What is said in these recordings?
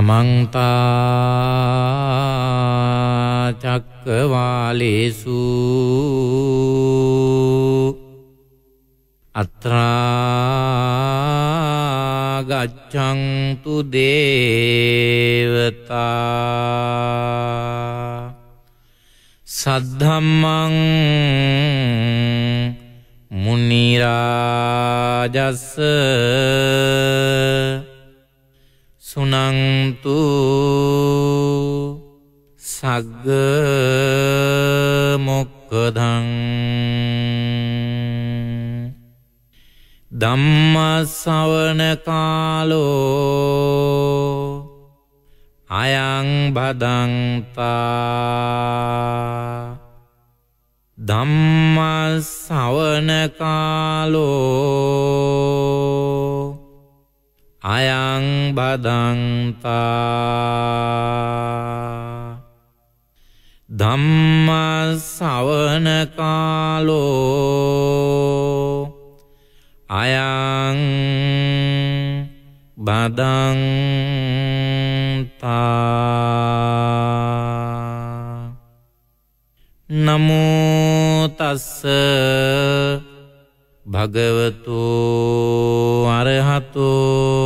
समन्ता चक्रवालेषु अत्रा गच्छन्तु देवता सद्धम्मं मुनिराजस् सुनन्तु सग्ग मोक्खदं ධම්ම ශ්‍රවණ කාලෝ අයං භදන්තා ධම්ම ශ්‍රවණ කාලෝ අයං භදන්තා ධම්ම ශ්‍රවණ කාලෝ අයං බදන්තා නමෝ තස්ස භගවතු අරහතෝ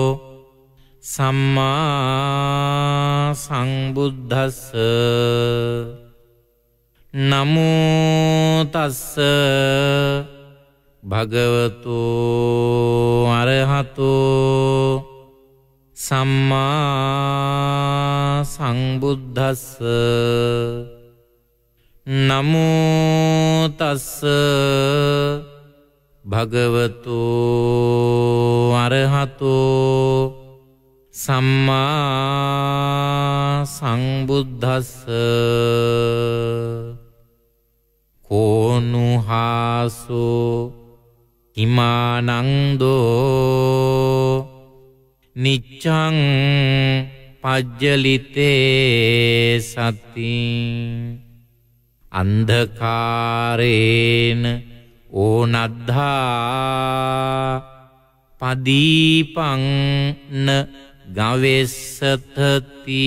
සම්මා සම්බුද්දස්ස නමෝ තස්ස භගවතු අරහතෝ සම්මා සම්බුද්දස්ස නමෝ තස්ස භගවතු අරහතෝ සම්මා සම්බුද්දස්ස කෝනුහාසෝ හිමානන්දෝ නිච්ඡං පජ්ජලිතේ සති අන්ධකාරේන ඕනද්ධා පදීපං න ගවෙස්සතති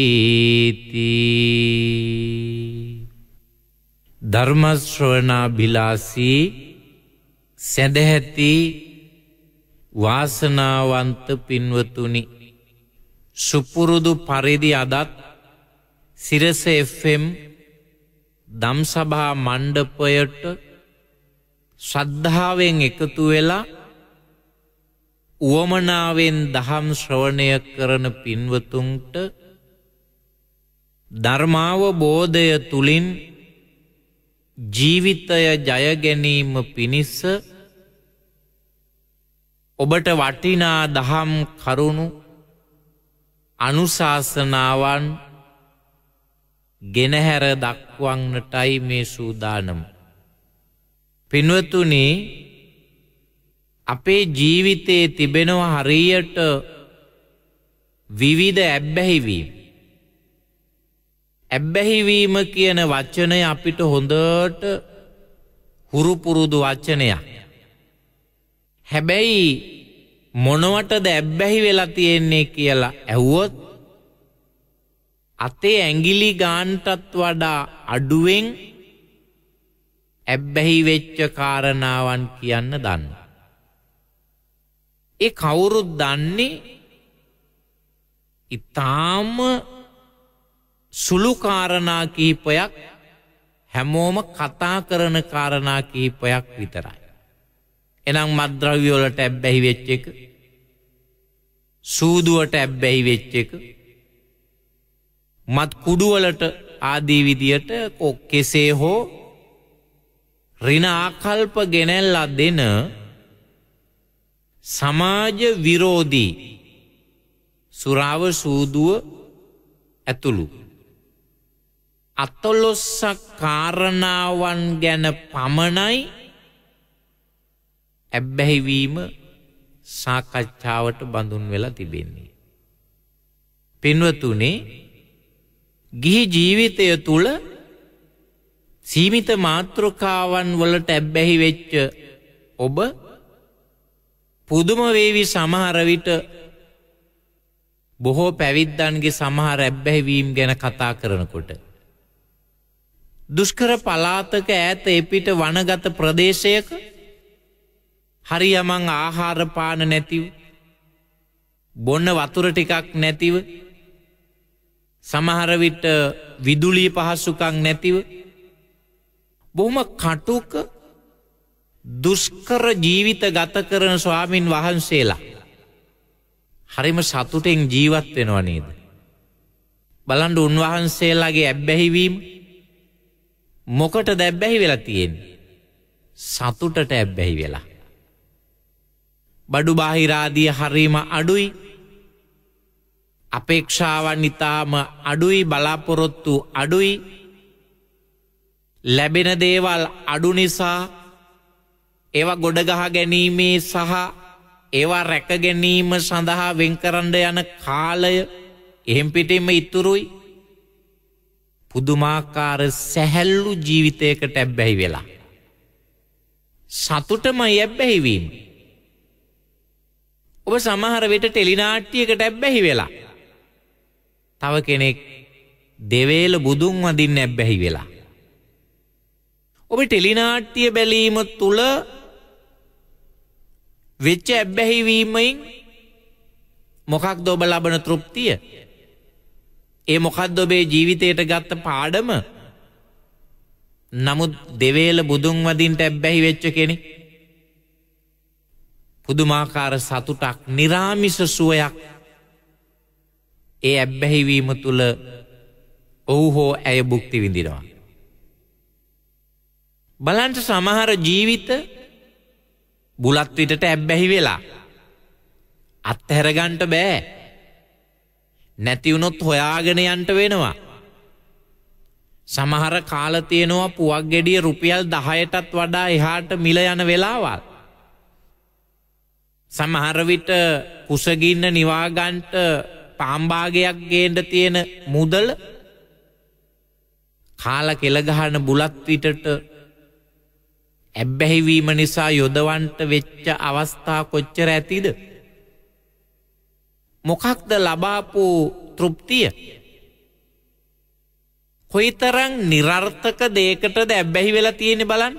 ධර්ම ශ්‍රවණාභිලාෂී සදැහැති වාසනාවන්ත පින්වතුනි සුපුරුදු පරිදි අදත් සිරස FM ධම්සභා මණ්ඩපයට ශ්‍රද්ධාවෙන් එකතු වෙලා උවමනාවෙන් දහම් ශ්‍රවණය කරන පින්වතුන්ට ධර්මාවබෝධය තුලින් ජීවිතය ජය ගැනීම පිණිස ඔබට වටිනා දහම් කරුණු අනුශාසනාවන් ගෙනහැර දක්වන්නටයි මේ සූදානම. පින්වතුනි අපේ ජීවිතයේ තිබෙනවා හරියට විවිධ ඇබ්බැහිවීම්. ඇබ්බැහිවීම කියන වචනය අපිට හොඳට හුරු පුරුදු වචනයක්. හැබැයි මොනවටද ඇබ්බැහි වෙලා තියෙන්නේ කියලා ඇහුවොත් අතේ ඇඟිලි ගානටත් වඩා අඩුවෙන් ඇබ්බැහි වෙච්ච කාරණාවන් කියන්න දන්න. ඒ කවුරුත් දන්නේ ඊටාම සුළු කාරණා කිහිපයක් හැමෝම කතා කරන කාරණා කිහිපයක් විතරයි. එනම් මත්ද්‍රව්‍ය වලට ඇබ්බැහි වෙච්ච එක, සූදුවට ඇබ්බැහි වෙච්ච එක, මත් කුඩු වලට ආදී විදියට කෙසේ හෝ ඍණ ආකල්ප ගෙනල්ලා දෙන සමාජ විරෝධී සුරාව සූදුව ඇතුළු අතලොස්සක් කාරණාවන් ගැන පමණයි ඇබ්බැහිවීම සාකච්ඡාවට බඳුන් වෙලා තිබෙන්නේ. පින්වතුනි, ගිහි ජීවිතය තුළ සීමිත මාත්‍රකාවන් වලට ඇබ්බැහි වෙච්ච ඔබ පුදුම වේවි සමහර විට බොහෝ පැවිද්දන්ගේ සමහර ඇබ්බැහිවීම් ගැන කතා කරනකොට දුෂ්කර පළාතක ඈත එපිට වනගත ප්‍රදේශයක හරියමං ආහාර පාන නැතිව බොන්න වතුර ටිකක් නැතිව සමහර විට විදුලි පහසුකම් නැතිව බොහොම කටුක දුෂ්කර ජීවිත ගත කරන ස්වාමින් වහන්සේලා හරිම සතුටෙන් ජීවත් වෙනව නේද? බලන්න උන්වහන්සේලාගේ ඇබ්බැහිවීම මොකටද ඇබ්බැහි වෙලා තියෙන්නේ? සතුටට ඇබ්බැහි වෙලා. බඩු බාහිර ආදී හරීම අඩුයි. අපේක්ෂාවන් ඉතාම අඩුයි, බලාපොරොත්තු අඩුයි. ලැබෙන දේවල් අඩු නිසා ඒවා ගොඩ ගහ ගැනීමේ සහ ඒවා රැක ගැනීම සඳහා වෙන් කරන්න යන කාලය එහෙම් පිටින්ම ඉතුරුයි. පුදුමාකාර සැහැල්ලු ජීවිතයකට ඇබ්බැහි වෙලා. සතුටමයි ඇබ්බැහි වීම. ඔබ සමහර විට ටෙලිනාට්‍යයකට ඇබ්බැහි වෙලා. තව කෙනෙක් දෙවේල බුදුන් වඳින්න ඇබ්බැහි වෙලා. ඔබ ටෙලිනාට්‍ය බැලීම තුළ වෙච්ච ඇබ්බැහිවීමෙන් මොකක්ද ඔබ ලබන තෘප්තිය? ඒ මොකක්ද ඔබේ ජීවිතයට ගත්ත පාඩම? නමුත් දෙවේල බුදුන් වදින්ට ඇබ්බැහි වෙච්ච කෙනෙක් පුදුමාකාර සතුටක්, නිරාමිස සුවයක් ඒ ඇබ්බැහිවීම තුළ ඔහු හෝ ඇය භුක්ති විඳිනවා. බලන්න සමහර ජීවිත බුලත් විටට ඇබ්බැහි වෙලා අත්හැරගන්න බෑ. නැති වුණොත් හොයාගෙන යන්න වෙනවා. සමහර කාල තියෙනවා පුවක් ගෙඩිය රුපියල් 10ටත් වඩා එහාට මිල යන වෙලාවල්. සමහර විට කුසගින්න නිවා ගන්නට පාම්භාගයක් ගේන්න තියෙන මුදල කාලා කෙල ගහන බුලත් විටට ඇබ්බැහිවීම නිසා යොදවන්ට වෙච්ච අවස්ථා කොච්චර ඇතිද? මොකක්ද ලබාපු තෘප්තිය? කොයිතරම් නිරර්ථක දෙයකටද ඇබ්බැහි වෙලා තියෙන්නේ බලන්න.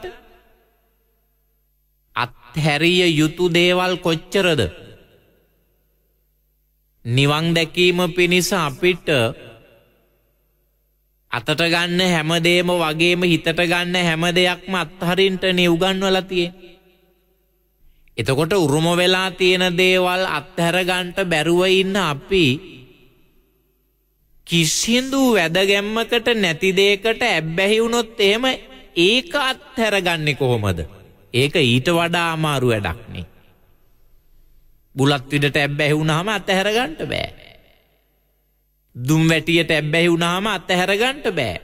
අත්හැරිය යුතු දේවල් කොච්චරද? නිවන් දැකීම පිණිස අපිට අතට ගන්න හැමදේම වගේම හිතට ගන්න හැම දෙයක්ම අත්හරින්නනේ උගන්වලා තියෙන්නේ. එතකොට උරුම වෙලා තියෙන දේවල් අත්හැර ගන්නට බැරුව ඉන්න අපි කිසිදු වැදගැම්මකට නැති දෙයකට ඇබ්බැහි වුණොත් එහෙම ඒක අත්හැරගන්නේ කොහොමද? ඒක ඊට වඩා අමාරු වැඩක් නේ. බුලත් විඩට ඇබ්බැහි වුණාම අත්හැර ගන්නට බෑ. දුම් වැටියට ඇබ්බැහි වුණාම අත්හැර ගන්නට බෑ.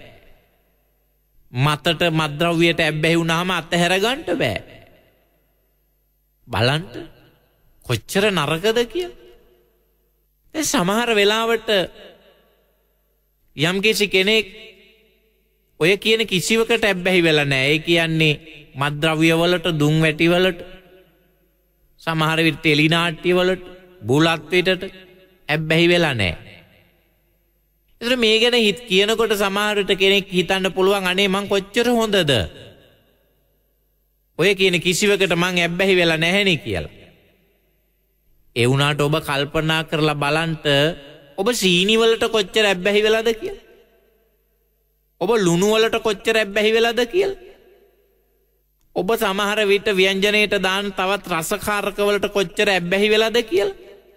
මතට මත්ද්‍රව්‍යයට ඇබ්බැහි වුණාම අත්හැර ගන්නට බෑ. බලන්න කොච්චර නරකද කියලා. දැන් සමහර වෙලාවට යම්කිසි කෙනෙක් ඔය කියන කිසිවකට ඇබ්බැහි වෙලා නැහැ. ඒ කියන්නේ මත්ද්‍රව්‍ය වලට, දුම් වැටි වලට, සමහර විට ටෙලිනාට්‍ය වලට, බුලත් විටට ඇබ්බැහි වෙලා නැහැ. ඒතර මේ ගැන කියනකොට සමහර විට කෙනෙක් හිතන්න පුළුවන් අනේ මං කොච්චර හොඳද? ඔය කියන කිසිවකට මං ඇබ්බැහි වෙලා නැහෙනේ කියලා. ඒ වුණාට ඔබ කල්පනා කරලා බලන්න ඔබ සීනි වලට කොච්චර ඇබ්බැහි වෙලාද කියලා. ඔබ ලුණු වලට කොච්චර ඇබ්බැහි වෙලාද කියලා. ඔබ සමහර විට ව්‍යංජනයට දාන තවත් රසකාරක වලට කොච්චර ඇබ්බැහි වෙලාද කියලා.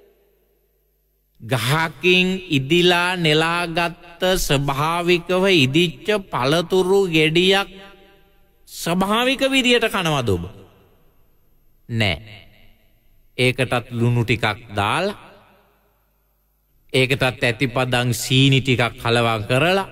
ගහකින් ඉදිලා නෙලාගත්ත ස්වභාවිකව ඉදිච්ච පළතුරු ගෙඩියක් ස්වභාවික විදියට කනවද ඔබ? නෑ. ඒකටත් ලුණු ටිකක් දාලා, ඒකටත් ඇතිපදං සීනි ටිකක් කලවම් කරලා,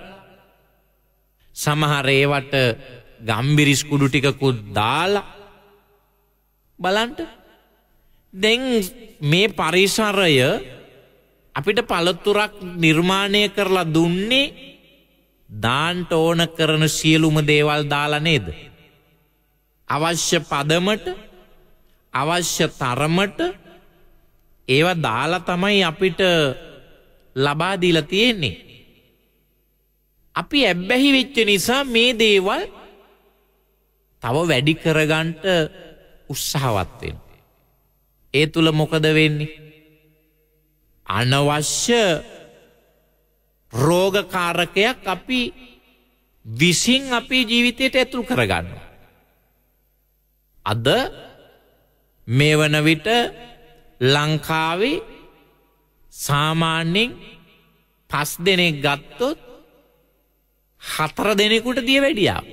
සමහර ඒවට ගම්බිරිස් කුඩු ටිකකුත් දාලා බලන්න. දැන් මේ පරිසරය අපිට පළතුරක් නිර්මාණය කරලා දුන්නේ දාන්ට ඕන කරන සියලුම දේවල් දාලා නේද? අවශ්‍ය පදමට, අවශ්‍ය තරමට ඒවා දාලා තමයි අපිට ලබා දීලා තියෙන්නේ. අපි ඇබ්බැහි වෙච්ච නිසා මේ දේවල් තව වැඩි කරගන්න උත්සාහවත් වෙනවා. ඒ තුල මොකද වෙන්නේ? අනවශ්‍ය රෝගකාරකයක් අපි විසින් අපේ ජීවිතයට ඇතුල් කරගන්නවා. අද මේ වන විට ලංකාවේ සාමාන්‍යයෙන් 5 දෙනෙක් ගත්තොත් 4 දෙනෙකුට දියවැඩියාව.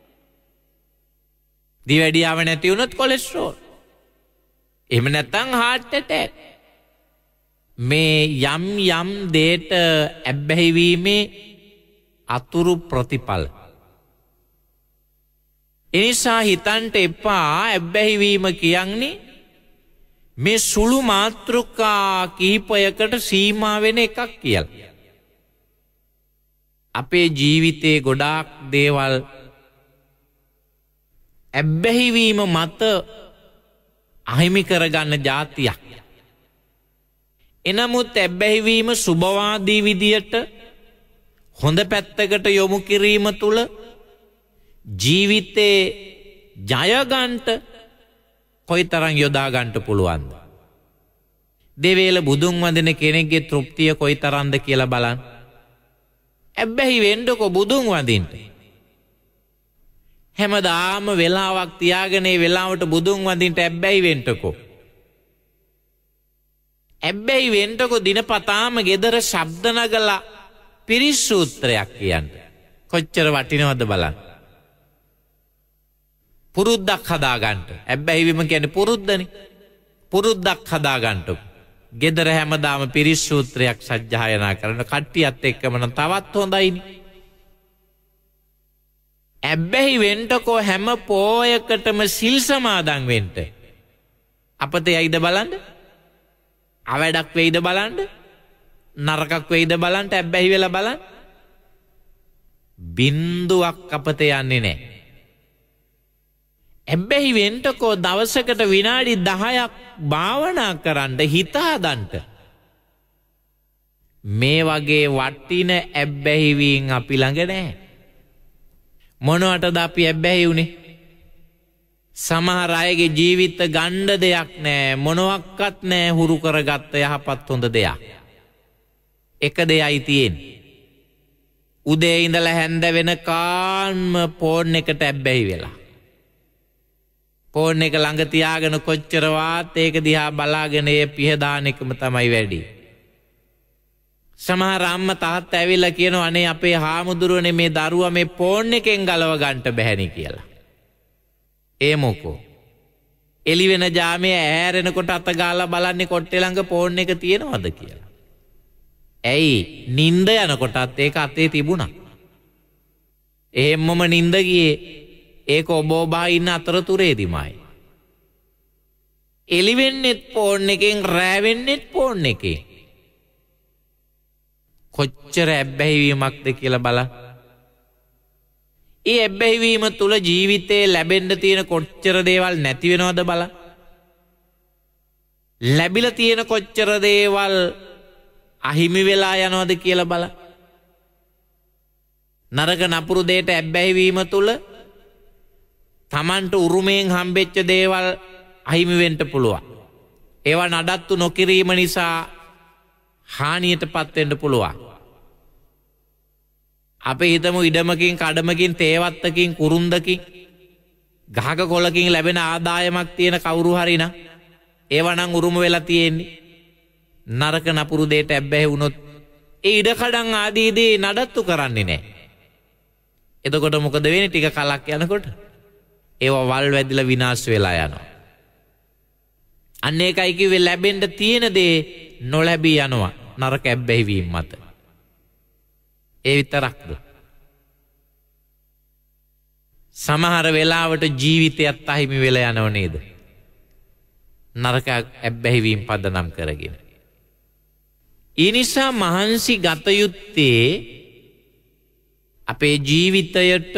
දියවැඩියාව නැති වුණොත් කොලෙස්ටරෝල්. එහෙම නැත්නම් heart attack. මේ යම් දේට ඇබ්බැහි වීමේ අතුරු ප්‍රතිඵල. එනිසා හිතන්ට එපා ඇබ්බැහි වීම කියන්නේ මේ සුළු මාත්‍රිකා කිහිපයකට සීමා වෙන එකක් කියලා. අපේ ජීවිතේ ගොඩාක් දේවල් ඇබ්බැහි වීම මත අහිමි කරගන්න જાතියක්. එනමුත් ඇබ්බැහි වීම සුබවාදී විදියට හොඳ පැත්තකට යොමු කිරීම තුල ජීවිතේ ජය ගන්නට කොයිතරම් යොදා ගන්නට පුළුවන්ද? දෙවේල බුදුන් වඳින කෙනෙක්ගේ තෘප්තිය කොයිතරම්ද කියලා බලන්න. ඇබ්බැහි වෙන්නකො බුදුන් වඳින්න. හැමදාම වෙලාවක් තියාගෙන ඒ වෙලාවට බුදුන් වඳින්න ඇබ්බැහි වෙන්නකො. ඇබ්බැහි වෙන්නකො දිනපතාම ගෙදර ශබ්ද නගලා පිරිස් සූත්‍රයක් කියන්න. කොච්චර වටිනවද බලන්න. පුරුද්දක් හදාගන්න. ඇබ්බැහි වීම කියන්නේ පුරුද්දනේ. පුරුද්දක් හදාගන්න. ගෙදර හැමදාම පිරිස් සූත්‍රයක් සජ්ජායනා කරන කට්ටියත් එක්කම නම් තවත් හොඳයිනේ. ඇබ්බැහි වෙන්නකෝ හැම පෝයකටම සිල් සමාදන් වෙන්න. අපතේ ඇයිද බලන්න? අවඩක් වෙයිද බලන්න? නරකක් වෙයිද බලන්න? ඇබ්බැහි වෙලා බලන්න. බින්දුවක් අපතේ යන්නේ නැහැ. ඇබ්බැහි වෙන්නකෝ දවසකට විනාඩි 10ක් භාවනා කරන්න හිත හදන්න. මේ වගේ වටින ඇබ්බැහි වීම අපි ළඟ නැහැ. මොනවටද අපි ඇබ්බැහි උනේ? සමහර අයගේ ජීවිත ගණ්ඩ දෙයක් නෑ, මොනවක්වත් නෑ හුරු කරගත්ත යහපත් හොඳ දෙයක්. එක දෙයයි තියෙන්නේ. උදේ ඉඳලා හැන්ද වෙනකන්ම ෆෝන් එකට ඇබ්බැහි වෙලා. ෆෝන් එක ළඟ තියාගෙන කොච්චරවත් ඒක දිහා බලාගෙන ඒ පිහ දාන එකම තමයි වැඩි. සමහර අම්මා තාත්තා ඇවිල්ලා කියනවා අනේ අපේ හාමුදුරුවනේ මේ දරුවා මේ ෆෝන් එකෙන් ගලව ගන්නට බැහැනි කියලා. ඒ මොකෝ? එළි වෙන ජාමයේ ඈරෙනකොට අත ගාලා බලන්නේ කොට්ටේ ළඟ ෆෝන් එක තියෙනවද කියලා. ඇයි? නිින්ද යනකොටත් ඒක අතේ තිබුණා. එහෙම්මම නිින්ද ගියේ ඒක ඔබ ඔබා ඉන්න අතරතුරේදීමයි. එළි වෙන්නෙත් ෆෝන් එකෙන්, රෑ වෙන්නෙත් ෆෝන් එකෙන්. කොච්චර ඇබ්බැහි වීමක්ද කියලා බලන්න. ඒ ඇබ්බැහි වීම තුල ජීවිතේ ලැබෙන්න තියෙන කොච්චර දේවල් නැති වෙනවද බලන්න. ලැබිලා තියෙන කොච්චර දේවල් අහිමි වෙලා යනවද කියලා බලන්න. නරක නපුරු දෙයට ඇබ්බැහි වීම තුල තමන්ට උරුමයෙන් හම්බෙච්ච දේවල් අහිමි වෙන්න පුළුවන්. ඒවා නඩත්තු නොකිරීම නිසා හානියටපත් වෙන්න පුළුවන්. අපි හිතමු ඉඩමකින්, කඩමකින්, තේවත්තකින්, කුරුන්දකින්, ගහක කොලකින් ලැබෙන ආදායමක් තියෙන කවුරු හරි නම් ඒවා නම් උරුම වෙලා තියෙන්නේ. නරක නපුරු දෙයට ඇබ්බැහි වුණොත් ඒ ඉඩකඩම් ආදී දේ නඩත්තු කරන්නේ නැහැ. එතකොට මොකද වෙන්නේ? ටික කලක් යනකොට ඒවා වල් වැදිලා විනාශ වෙලා යනවා. අන්න ඒකයි කිව්වේ ලැබෙන්න තියෙන දේ නොලැබී යනවා නරක ඇබ්බැහි වීම මත. ඒ විතරක්ද? සමහර වෙලාවට ජීවිතයත් අහිමි වෙලා යනව නේද? නරක ඇබ්බැහි වීම පදනම් කරගෙන. ඒ නිසා මහන්සි ගත යුත්තේ අපේ ජීවිතයට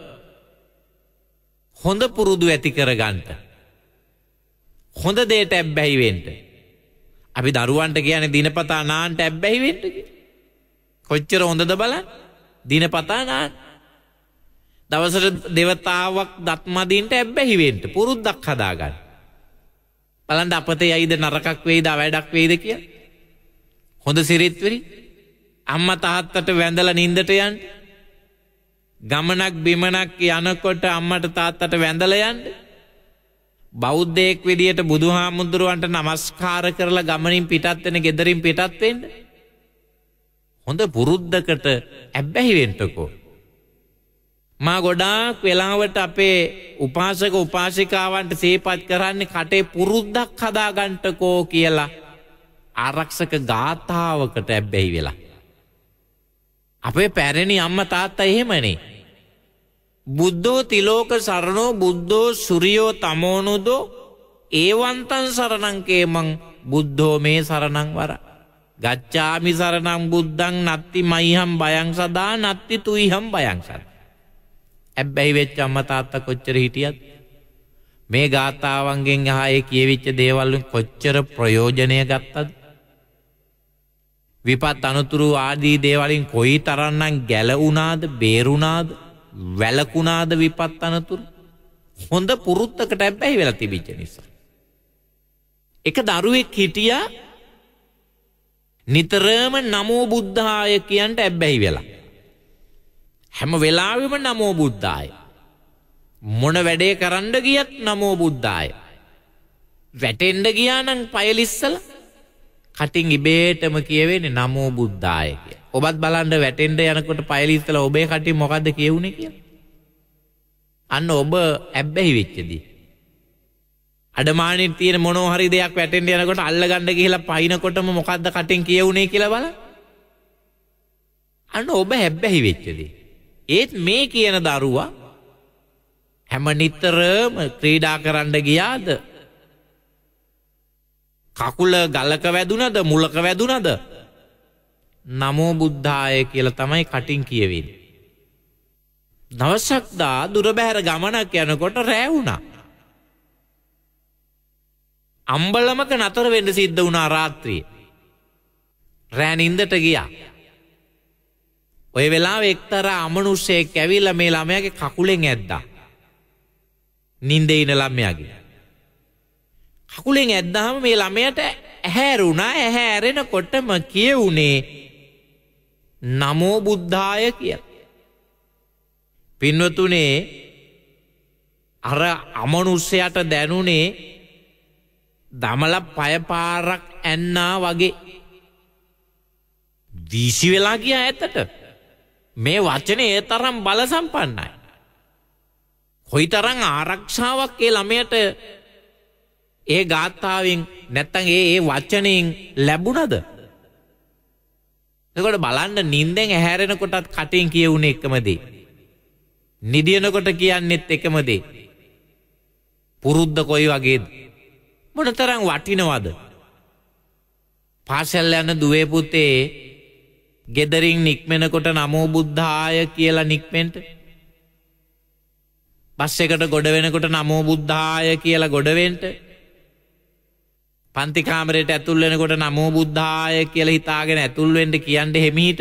හොඳ පුරුදු ඇති කරගන්න. හොඳ දෙයට ඇබ්බැහි වෙන්න. අපි දරුවන්ට කියන්නේ දිනපතා නාන්න ඇබ්බැහි වෙන්න කියලා. කොච්චර හොඳද බලන්න. දිනපතා නාන්න. දවසට දෙවතාවක් දත් මදින්ට ඇබ්බැහි වෙන්න පුරුද්දක් හදාගන්න. බලන්න අපතේ යයිද නරකක් වෙයිද වැඩක් වෙයිද කියලා. හොඳ සිරිත් වෙරි අම්මා තාත්තට වැඳලා නින්දට යන්න. ගමනක් බිමනක් යනකොට අම්මට තාත්තට වැඳලා යන්න. බෞද්ධයෙක් විදියට බුදුහාමුදුරුවන්ට නමස්කාර කරලා ගමනින් පිටත් වෙන ගෙදරින් පිටත් වෙන්න. හොඳ පුරුද්දකට ඇබ්බැහි වෙන්නකෝ. මා ගොඩාක් වෙලාවට අපේ උපාසක උපාසිකාවන්ට සේපත් කරන්නේ කටේ පුරුද්දක් හදාගන්නකෝ කියලා ආරක්ෂක ගාථාවකට ඇබ්බැහි වෙලා. අපේ පැරණි අම්මා තාත්තා එහෙමනේ. බුද්ධෝ තිලෝක සරණෝ බුද්ධෝ සුරියෝ තමෝනුදෝ ඒවන්තං සරණං කේමං බුද්ධෝ මේ සරණං වර. ගච්ඡාමි සරණං බුද්ධං නත්ති මයිහම් බයං සදා නත්ති තුයිහම් බයං සදා. ඇබ්බැහි වෙච්ච අම්මා තාත්තා කොච්චර හිටියත් මේ ගාථාවන්ගෙන් ආයේ කියවිච්ච දේවල් කොච්චර ප්‍රයෝජනය ගත්තද? විපත් අනුතුරු ආදී දේවලින් කොයි තරම්නම් ගැලුණාද, බේරුණාද, වැළකුණාද විපත් අනුතුරු? හොඳ පුරුද්දකට ඇබ්බැහි වෙලා තිබිච්ච නිසා. එක දරුවෙක් හිටියා නිතරම නමෝ බුද්ධාය කියන්ට ඇබ්බැහි වෙලා. හැම වෙලාවෙම නමෝ බුද්ධාය. මොන වැඩේ කරන්න ගියත් නමෝ බුද්ධාය. වැටෙන්න ගියා නම් පයලිස්සලා කටින් ඉබේටම කියවෙන්නේ නමෝ බුද්ධාය කියලා. ඔබත් බලන්න වැටෙන්න යනකොට පයලිස්සලා ඔබේ කටින් මොකද්ද කියුනේ කියලා. අන්න ඔබ ඇබ්බැහි වෙච්චදී. අඩමාණින් තියෙන මොනවා හරි දෙයක් වැටෙන්න යනකොට අල්ලගන්න ගිහලා පයින්නකොටම මොකද්ද කටින් කියුනේ කියලා බලන්න. අන්න ඔබ ඇබ්බැහි වෙච්චදී. ඒත් මේ කියන දරුවා හැම නිතරම ක්‍රීඩා කරන්න ගියාද? කකුල ගලක වැදුනද මුලක වැදුනද නමෝ බුද්ධාය කියලා තමයි කටින් කියවෙන්නේ. දවසක් දා දුර බැහැර ගමනක් යනකොට රෑ වුණා. අම්බලමක නතර වෙන්න සිද්ධ වුණා රාත්‍රියේ. රෑ නින්දට ගියා. ඔය වෙලාවේ එක්තරා අමනුෂ්‍යයෙක් ඇවිල්ලා මේ ළමයාගේ කකුලෙන් ඇද්දා. නින්දේ ඉන ළමයාගේ කකුලෙන් ඇද්දාම මේ ළමයට ඇහැරුණා. ඇහැරෙනකොටම කියුනේ නමෝ බුද්ධාය කියලා. පින්වතුනේ අර අමනුෂ්‍යයට දැනුනේ දමල පය පාරක් ඇන්නා වගේ. වීසි වෙලා ගියා ඇතට. මේ වචනේ ඒ තරම් බල සම්පන්නයි. කොයිතරම් ආරක්ෂාවක් ඒ ළමයට ඒ ගාථාවෙන් නැත්තම් ඒ වචනෙන් ලැබුණද? එතකොට බලන්න නිින්දෙන් ඇහැරෙනකොටත් කටින් කියුනේ එකම දේ. නිදිනකොට කියන්නේත් එකම දේ. පුරුද්ද කොයි වගේද? මොනතරම් වටිනවද? පාසල් යන දුවේ පුතේ ගෙදරින් නික්මෙනකොට නමෝ බුද්ධාය කියලා නික්මෙන්න. බස් එකට ගොඩ වෙනකොට නමෝ බුද්ධාය කියලා ගොඩ වෙන්න. පන්ති කාමරයට ඇතුල් වෙනකොට නමෝ බුද්ධාය කියලා හිතාගෙන ඇතුල් වෙන්න කියන්නේ හිමීට.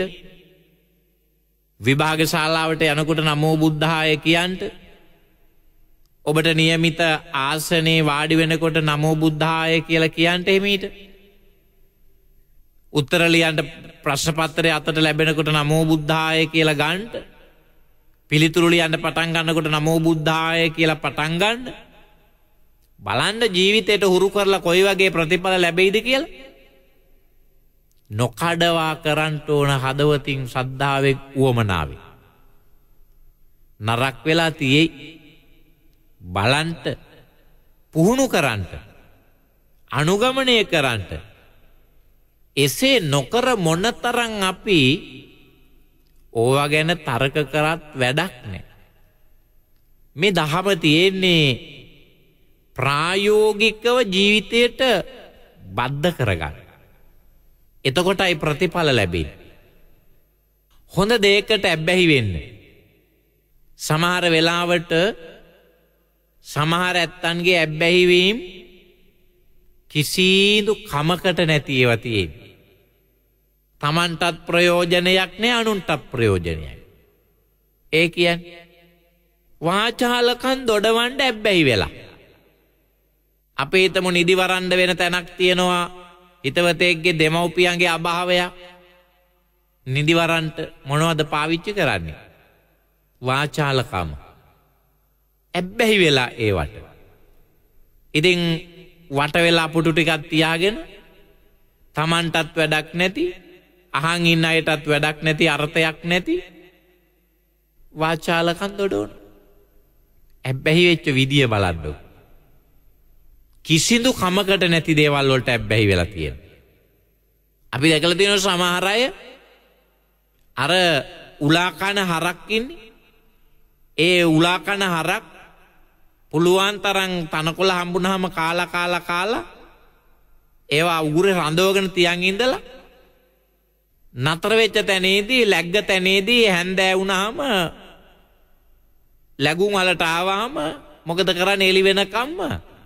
විභාග ශාලාවට යනකොට නමෝ බුද්ධාය කියන්ට. ඔබට નિયમિત ආසනේ වාඩි වෙනකොට නමෝ බුද්ධාය කියලා කියන්ට හිමීට. උත්තර ලියන්න ප්‍රශ්න පත්‍රය අතට ලැබෙනකොට නමෝ බුද්ධාය කියලා ගන්නට. පිළිතුරු ලියන්න පටන් ගන්නකොට නමෝ බුද්ධාය කියලා පටන් ගන්න. බලන්න ජීවිතයට හුරු කරලා කොයි වගේ ප්‍රතිඵල ලැබෙයිද කියලා. නොකඩවා කරන්න ඕන හදවතින් ශ්‍රද්ධාවෙන් උවමනාවෙන්. නරක් වෙලා තියෙයි. බලන්ට පුහුණු කරන්නට අනුගමනය කරන්නට. එසේ නොකර මොනතරම් අපි ඕවා ගැන තර්ක කරත් වැඩක් නැහැ. මේ දහම තියෙන්නේ ප්‍රායෝගිකව ජීවිතයට බද්ධ කරගන්න. එතකොටයි ප්‍රතිඵල ලැබෙන්නේ. හොඳ දෙයකට ඇබ්බැහි වෙන්න. සමහර වෙලාවට සමහර ඇත්තන්ගේ ඇබ්බැහිවීම කිසිදු කමකට නැති ඒවා තියෙන්නේ. තමන්ටත් ප්‍රයෝජනයක් නෑ අනුන්ටත් ප්‍රයෝජනයයි. ඒ කියන්නේ වාචාලකම් දොඩවන්න ඇබ්බැහි වෙලා. අපි හිතමු නිදි වරන්ඩ වෙන තැනක් තියෙනවා හිතවතෙක්ගේ දෙමව්පියන්ගේ අභාවයක්. නිදි වරන්ට මොනවද පාවිච්චි කරන්නේ? වාචාලකම. ඇබ්බැහි වෙලා ඒවට. ඉතින් වට වෙලා පුටු ටිකක් තියාගෙන තමන්ටත් වැඩක් නැති අහන් ඉන්න අයටත් වැඩක් නැති අර්ථයක් නැති වාචාලකම් දොඩවන. ඇබ්බැහි වෙච්ච විදිය බලන්න. කිසිදු කමකට නැති දේවල් වලට ඇබ්බැහි වෙලා තියෙනවා. අපි දැකලා තියෙනවා සමහර අය අර උලා කන හරක් ඉන්නේ. ඒ උලා කන හරක් පුළුවන් තරම් තනකොළ හම්බුනහම කාලා ඒවා උගුරේ රඳවගෙන තියන් ඉඳලා නතර වෙච්ච තැනේදී läග්ග තැනේදී හැන්දෑ වුණාම ලැබුම් වලට ආවම මොකද කරන්නේ? එලි වෙනකම්ම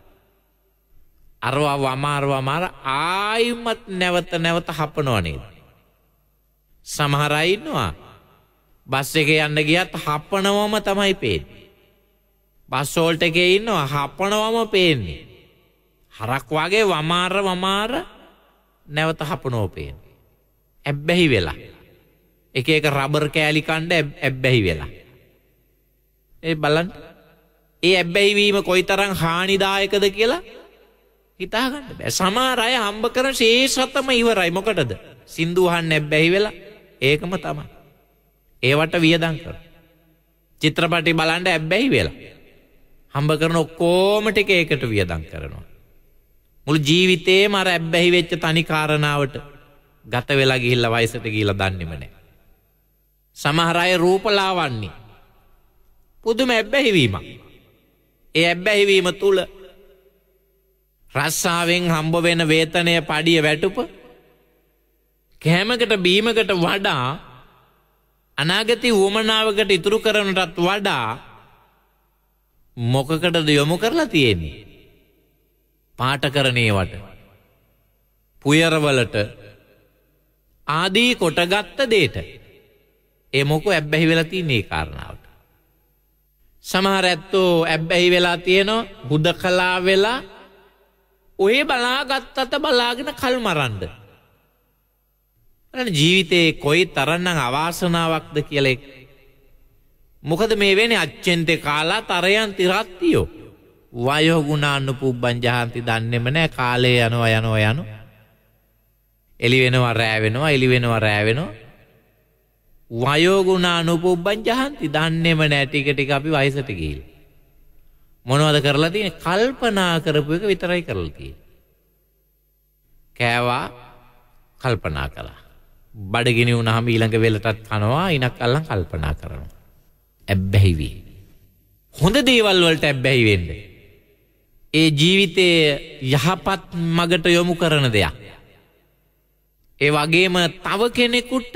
අරවා වමාර ආයිමත් නැවත හපනව නේද? සමහර අය ඉන්නවා බස් එකේ යන්න ගියත් හපනවම තමයි පේන්නේ. බස් වලට එකේ ඉන්නවා හපනවම පේන්නේ. හරක් වගේ වමාර නැවත හපනව පේන්නේ. ඇබ්බැහි වෙලා. එක රබර් කෑලි කණ්ඩ ඇබ්බැහි වෙලා. ඒ බලන්න. ඒ ඇබ්බැහි වීම කොයිතරම් හානිදායකද කියලා හිතා ගන්න බෑ. සමහර අය හම්බ කරන ශේෂතම ඉවරයි. මොකටද? සින්දු අහන්න ඇබ්බැහි වෙලා. ඒකම තමයි. ඒවට වියදම් කර. චිත්‍රපටි බලන්න ඇබ්බැහි වෙලා. හම්බ කරන ඔක්කොම ටික ඒකට වියදම් කරනවා. මුළු ජීවිතේම අර ඇබ්බැහි වෙච්ච තනි කාරණාවට ගත වෙලා ගිහිල්ලා වයසට ගිහිල්ලා දන්නේම නැහැ. සමහර අය රූපලාවන්‍ය පුදුම ඇබ්බැහි වීමක්. ඒ ඇබ්බැහි වීම තුල රස්සාවෙන් හම්බ වෙන වේතනය පඩිය වැටුප කෑමකට බීමකට වඩා අනාගතේ උවමනාවකට ඉතුරු කරනටත් වඩා මොකකටද යොමු කරලා තියෙන්නේ? පාඨකරණේවට පුයරවලට ආදී කොටගත්ත දෙයට. ඒ මොකෝ ඇබ්බැහි වෙලා තියෙන ඒ කාරණාවට. සමහර ඇත්තෝ ඇබ්බැහි වෙලා තියෙනවා හුදකලා වෙලා ඔය බලාගත්තත බලාගෙන කල් මරන්න. ජීවිතේ කොයි තරම්නම් අවාසනාවක්ද කියලා. මොකද මේ වෙන්නේ? අච්චෙන්තේ කාලා තරයන් තිරත්තියෝ වයෝ ගුණානුපුබ්බං ජහන්ති දන්නේම නැහැ. කාලේ යනවා එලි වෙනවා රෑ වෙනවා වයෝ ගුණානුපුබ්බං ජහන්ති දන්නේම නැහැ. ටික අපි වයසට ගිහිල්ලා මොනවද කරලා තියෙන්නේ? කල්පනා කරපු එක විතරයි කරලා තියෙන්නේ. කෑවා කල්පනා කළා. බඩගිනි වුණාම ඊළඟ වෙලටත් කනවා. ඉනක් අල්ලන් කල්පනා කරනවා. ඇබ්බැහි වී. හොඳ දේවල් වලට ඇබ්බැහි වෙන්න. ඒ ජීවිතයේ යහපත් මගට යොමු කරන දෙයක්. ඒ වගේම තව කෙනෙකුට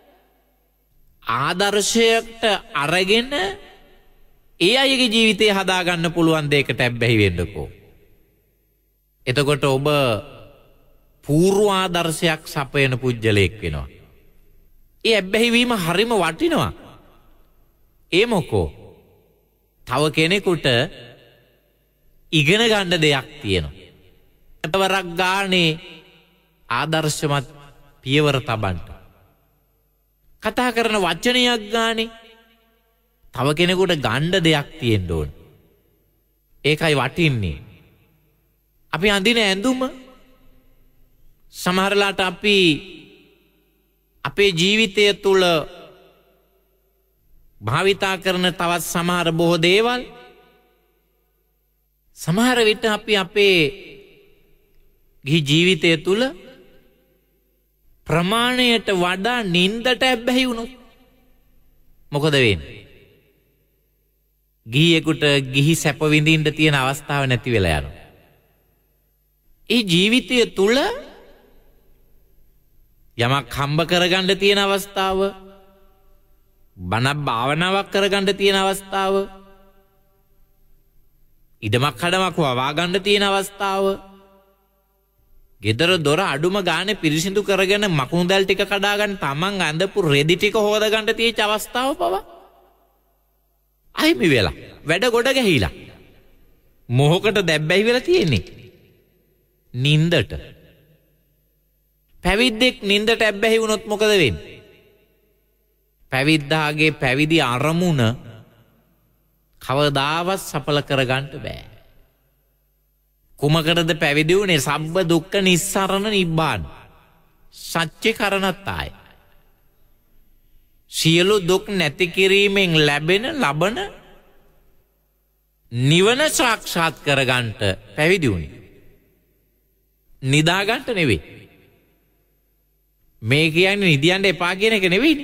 ආදර්ශයකට අරගෙන ඒ අයගේ ජීවිතය හදාගන්න පුළුවන් දෙයකට ඇබ්බැහි වෙන්නකෝ. එතකොට ඔබ පූර්වාදර්ශයක් සපයන පුජ්‍යලයක් වෙනවා. ඒ ඇබ්බැහි වීම හරිම වටිනවා. ඒ මොකෝ? තව කෙනෙකුට ඉගෙන ගන්න දෙයක් තියෙනවා. අතවරක් ගානේ ආදර්ශමත් පියවර තබන්න. කතා කරන වචනයක් ගානේ තව කෙනෙකුට ගන්න දෙයක් තියෙන්න ඕන. ඒකයි වටින්නේ. අපි අඳින ඇඳුම සමහරලාට අපි අපේ ජීවිතය තුළ භාවිතා කරන තවත් සමහර බොහෝ දේවල් සමහර විට අපි අපේ ගිහි ජීවිතය තුළ ප්‍රමාණයට වඩා නින්දට ඇබ්බැහි වුණොත් මොකද වෙන්නේ? ගිහියෙකුට ගිහි සැප විඳින්න තියෙන අවස්ථාව නැති වෙලා යනවා. ඒ ජීවිතය තුළ යමක් හම්බ කරගන්න තියෙන අවස්ථාව, බණක් භාවනාවක් කරගන්න තියෙන අවස්ථාව, ඉඩමක් කඩමක් වවා ගන්න තියෙන අවස්ථාව, ගෙදර දොර අඩුම ගානේ පිරිසිදු කරගෙන මකුණුදැල් ටික කඩා ගන්න තමන් අඳපු රෙදි ටික හොද ගන්න තියෙච්ච අවස්ථාව පවා අයිමි වෙලා වැඩ ගොඩ ගැහිලා මොහොකට දැබ්බැහි වෙලා තියෙන්නේ නින්දට. පැවිද්දෙක් නින්දට ඇබ්බැහි වුණොත් මොකද වෙන්නේ? පැවිද්දාගේ පැවිදි අරමුණ කවදාවත් සඵල කරගන්න බෑ. කුමකටද පැවිදි වුණේ? සබ්බ දුක්ඛ නිස්සරණ නිබ්බාන සත්‍ය කරණත්තාය. සියලු දුක් නැති කිරීමෙන් ලබන නිවන සාක්ෂාත් කරගන්නට පැවිදි වුණේ. නිදාගන්නට නෙවෙයි. මේ කියන්නේ නිදියන්න එපා කියන එක නෙවෙයිනේ.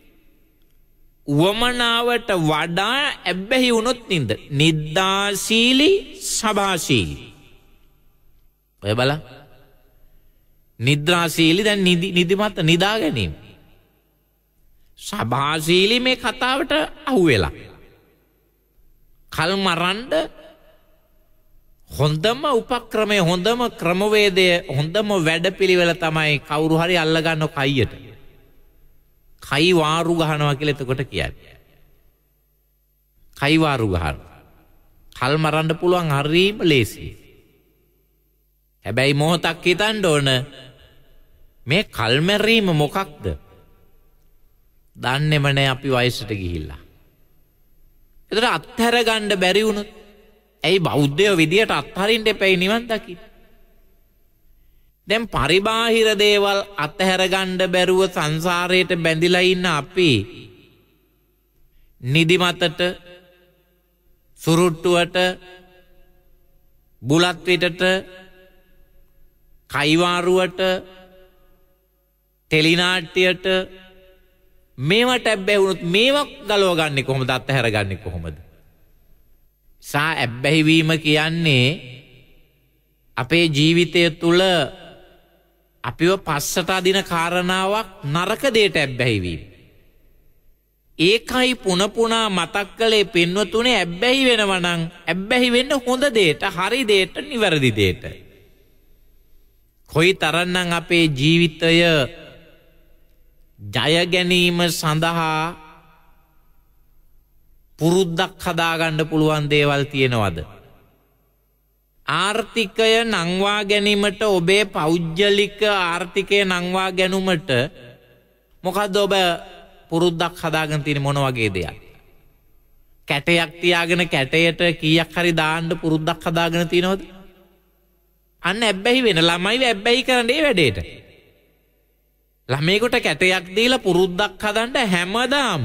උවමනාවට වඩා ඇබ්බැහි වුණොත් නින්ද. නිද්දාශීලී සභාශීලී. ඔය බලන්න. නිද්‍රාශීලී දැන් නිදිමත නිදා ගැනීම. සභාශීලී මේ කතාවට අහුවෙලා. කල් මරන්න හොඳම උපක්‍රමය හොඳම ක්‍රමවේදය හොඳම වැඩපිළිවෙල තමයි කවුරු හරි අල්ලගන්න කයියට. කයි වාරු ගහනවා කියලා එතකොට කියන්නේ. කයි වාරු ගහන. කල් මරන්න පුළුවන් හරීම ලේසියි. හැබැයි මොහොතක් හිතන්න ඕන මේ කල් මැරීම මොකක්ද? දන්නේම නැහැ අපි වයසට ගිහිල්ලා. ඒතර අත්හැර ගන්න බැරි වුණොත් ඇයි බෞද්ධයෝ විදියට අත්හරින්න එපැයි නිවන් දකින්න. දැන් පරිබාහිර දේවල් අත්හැර ගන්න බැරුව සංසාරයට බැඳිලා ඉන්න අපි නිදිමතට සුරුට්ටුවට බුලත් පිටට කයිවාරුවට ටෙලිනාට්‍යයට මේවට ඇබ්බැහි වුණොත් මේවක් ගලව ගන්නේ කොහොමද? අත්හැර ගන්නේ කොහොමද? සා ඇබ්බැහිවීම කියන්නේ අපේ ජීවිතය තුළ අපිව පස්සට අදින කාරණාවක් නරක දෙයට ඇබ්බැහිවීම. ඒකයි පුනපුනා මතක් කළේ පින්වතුනේ ඇබ්බැහි වෙනවා නම් ඇබ්බැහි වෙන්න හොඳ දෙයට, හරි දෙයට, නිවැරදි දෙයට. කොයි තරම්නම් අපේ ජීවිතය ජය ගැනීම සඳහා පුරුද්දක් හදාගන්න පුළුවන් දේවල් තියෙනවද? ආර්ථිකය නංවා ගැනීමට ඔබේ පෞද්ගලික ආර්ථිකය නංවා ගැනීමට මොකද්ද ඔබ පුරුද්දක් හදාගෙන තියෙන මොන වගේ දෙයක්? කැටයක් තියාගෙන කැටයට කීයක් හරි දාන්න පුරුද්දක් හදාගෙන තියෙනවද? අන්න ඇබ්බැහි වෙන ළමයි ඇබ්බැහි කරන්නේ වැඩේට. ළමයෙකුට කැටයක් දීලා පුරුද්දක් හදන්න හැමදාම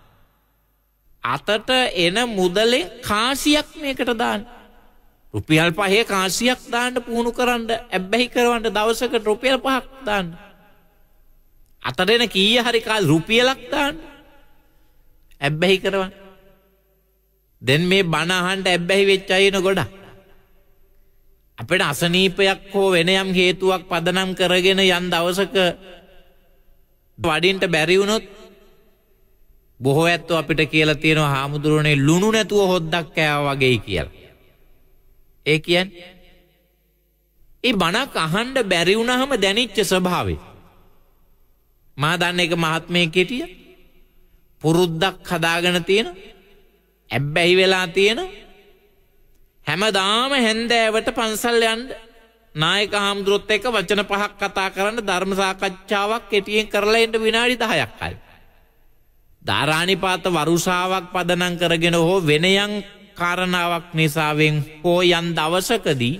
අතට එන මුදලේ කාසියක් මේකට දාන්න. රුපියල් 5 කාසියක් දාන්න පුහුණු කරන්න ඇබ්බැහි කරවන්න දවසකට රුපියල් 5ක් දාන්න. අතට එන කීය හරි රුපියලක් දාන්න ඇබ්බැහි කරවන්න. දැන් මේ බණ අහන්න ඇබ්බැහි වෙච්ච අය ඉන්න ගොඩක්. අපිට අසනීපයක් හෝ වෙන යම් හේතුවක් පදනම් කරගෙන යම් දවසක වඩින්ට බැරි වුණොත් බොහෝ ඇත්තෝ අපිට කියලා තියෙනවා හාමුදුරනේ ලුණු නැතුව හොද්දක් කෑවා වගේ කියලා. ඒ කියන්නේ ඒ බණක් අහන්න බැරි වුණාම දැනෙච්ච ස්වභාවය. මා දන්න එක මහත්මයෙක් හිටිය පුරුද්දක් හදාගෙන තියෙන ඇබ්බැහි වෙලා තියෙන හැමදාම හැන්දෑවට පන්සල් යන්න නායක හාමුදුරුවොත් එක්ක වචන 5ක් කතා කරන්න ධර්ම සාකච්ඡාවක් කෙටියෙන් කරලා එන්න විනාඩි 10ක් හරි. ධාරානිපාත වරුසාවක් පදනම් කරගෙන හෝ වෙන යම් කාරණාවක් නිසාවෙන් හෝ යම් දවසකදී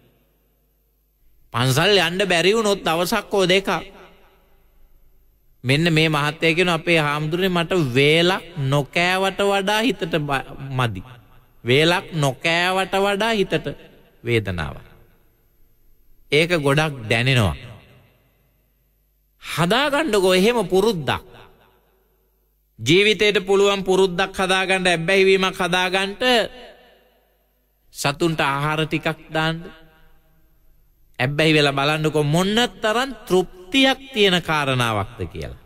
පන්සල් යන්න බැරි වුණොත් දවසක් හෝ දෙකක් මෙන්න මේ මහත්තයා කියන අපේ හාමුදුරනේ මට වේලක් නොකෑවට වඩා හිතට මදි. වේලක් නොකෑවට වඩා හිතට වේදනාවක්. ඒක ගොඩක් දැනෙනවා. හදාගන්නකෝ එහෙම පුරුද්දක්. ජීවිතේට පුළුවන් පුරුද්දක් හදාගන්න ඇබ්බැහිවීමක් හදාගන්න සතුන්ට ආහාර ටිකක් දාන්න. ඇබ්බැහි වෙලා බලන්නකෝ මොන තරම් තෘප්තියක් තියෙන කාරණාවක්ද කියලා.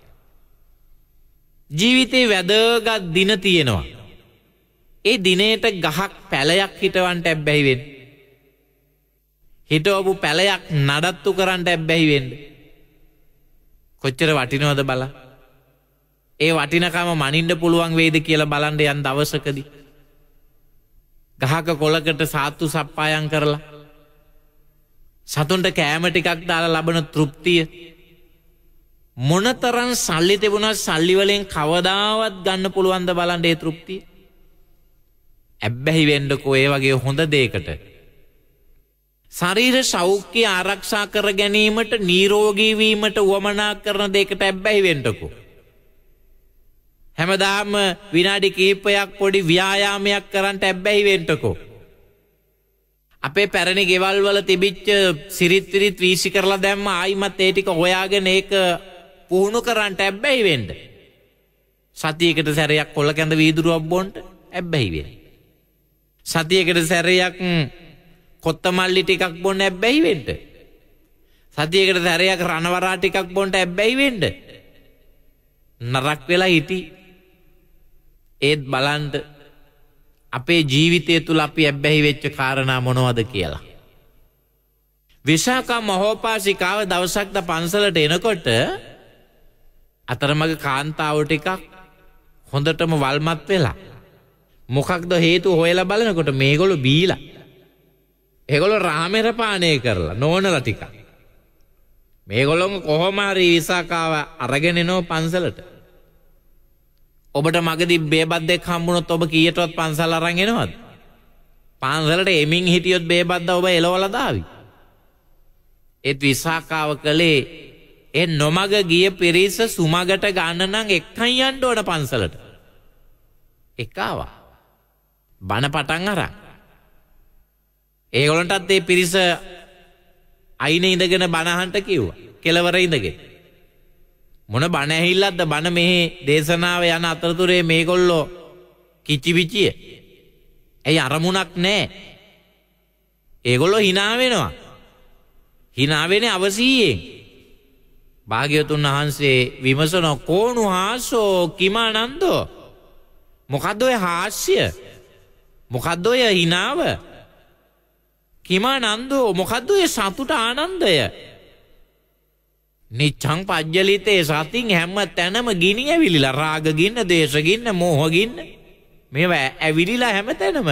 ජීවිතේ වැදගත් දින තියෙනවා. ඒ දිනේට ගහක් පැලයක් හිටවන්න ඇබ්බැහි වෙන්න. හිටවපු පැලයක් නඩත්තු කරන්න ඇබ්බැහි වෙන්න. කොච්චර වටිනවද බලන්න. ඒ වටිනකම මනින්න පුළුවන් වේද කියලා බලන්න යන දවසකදී ගහක කොළකට සාත්තු සප්පායම් කරලා සතුන්ට කෑම ටිකක් දාලා ලබන තෘප්තිය මොනතරම් සල්ලි තිබුණත් සල්ලි වලින් කවදාවත් ගන්න පුළුවන්ද බලන්න ඒ තෘප්තිය. ඇබ්බැහි වෙන්නකෝ ඒ වගේ හොඳ දෙයකට. ශරීර සෞඛ්‍ය ආරක්ෂා කර ගැනීමට නිරෝගී වීමට උවමනා කරන දෙයකට ඇබ්බැහි වෙන්නකෝ. හැමදාම විනාඩි කිහිපයක් පොඩි ව්‍යායාමයක් කරන්න ඇබ්බැහි වෙන්නකෝ. අපේ පැරණි ගෙවල් වල තිබිච්ච සිරිත් විරිත් වීසි කරලා දැම්ම ආයිමත් ඒ ටික හොයාගෙන ඒක පුහුණු කරන්න ඇබ්බැහි වෙන්න. සතියකට සැරයක් කොළ කැඳ වීදුරුවක් බොන්න ඇබ්බැහි වෙන්න. සතියකට සැරයක් කොත්තමල්ලි ටිකක් බොන්න ඇබ්බැහි වෙන්න. සතියකට සැරයක් රණවරා ටිකක් බොන්න ඇබ්බැහි වෙන්න. නරක් වෙලා හිටි. ඒත් බලන්න අපේ ජීවිතය තුල අපි ඇබ්බැහි වෙච්ච කාරණා මොනවද කියලා. විශාකා මහෝපාසිකාව දවසක් පන්සලට එනකොට අතරමඟ කාන්තාව ටිකක් හොඳටම වල්මත් වෙලා මොකක්ද හේතුව හොයලා බලනකොට මේගොල්ලෝ බීලා ඒගොල්ලෝ රාමෙර පානය කරලා නෝනලා ටිකක් මේගොල්ලෝ කොහොම හරි විසාකාව අරගෙන එනවා පන්සලට. ඔබට මගදී බේබද්දෙක් හම්බුනොත් ඔබ කීයටවත් පන්සල අරන් එනවද? පන්සලට එමින් හිටියොත් බේබද්ද ඔබ එලවලා දාවි. ඒත් විසාකාව කලේ ඒ නොමග ගිය පිරිස සුමගට ගන්න නම් එක්කන් යන්න ඕන පන්සලට. එක්කාවා. බණ පටන් අරන්. ඒගොල්ලන්ටත් ඒ පිරිස අයිනේ ඉඳගෙන බණ අහන්න කිව්වා. කෙලවර ඉඳගෙන. මොන බණ ඇහිල්ලක්ද බණ මෙහි දේශනාව යන අතරතුරේ මේගොල්ලෝ කිචිවිචිය. ඇයි අරමුණක් නැහැ. ඒගොල්ලෝ hina වෙනවා. hina වෙන්නේ අවසීයෙන්. භාග්‍යවතුන් වහන්සේ විමසන කෝණු හාසෝ කිමානන්දෝ මොකද්ද ඔය හාස්‍ය? මොකද්ද ඔය hinaව? කිමානන්දෝ මොකද්ද ඔය සතුට ආනන්දය? නිච්ඡං පජ්ජලිතේ සතින් හැම තැනම ගිනි ඇවිලිලා රාග ගින්න, දේශ ගින්න, මෝහ ගින්න මේවා ඇවිලිලා හැම තැනම.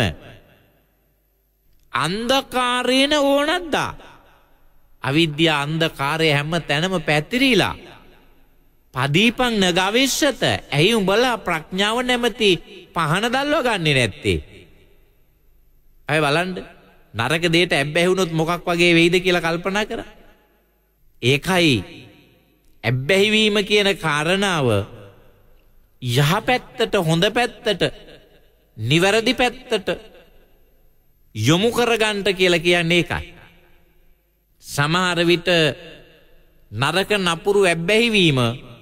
අන්ධකාරේන ඕනද්දා අවිද්‍යා අන්ධකාරය හැම තැනම පැතිරිලා පදීපං නගවිශ්‍යත. ඇයි උඹලා ප්‍රඥාව නැමැති පහන දල්ව ගන්නේ නැත්තේ? අය බලන්න නරක දෙයට ඇබ්බැහි වුණොත් මොකක් වගේ වෙයිද කියලා කල්පනා කරා. ඒකයි ඇබ්බැහි වීම කියන කාරණාව යහපැත්තට, හොඳ පැත්තට, නිවැරදි පැත්තට යොමු කරගන්න කියලා කියන්නේ ඒකයි. සමහර විට නරක නපුරු ඇබ්බැහි වීම